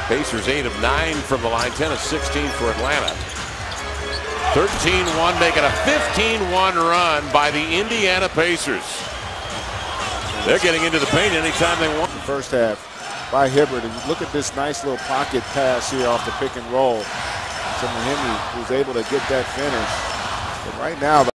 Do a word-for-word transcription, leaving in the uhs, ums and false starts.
Pacers eight of nine from the line, ten of sixteen for Atlanta. thirteen one, making a fifteen one run by the Indiana Pacers. They're getting into the paint anytime they want. The first half by Hibbert, and look at this nice little pocket pass here off the pick and roll to Mahinmi, who's able to get that finish. But right now,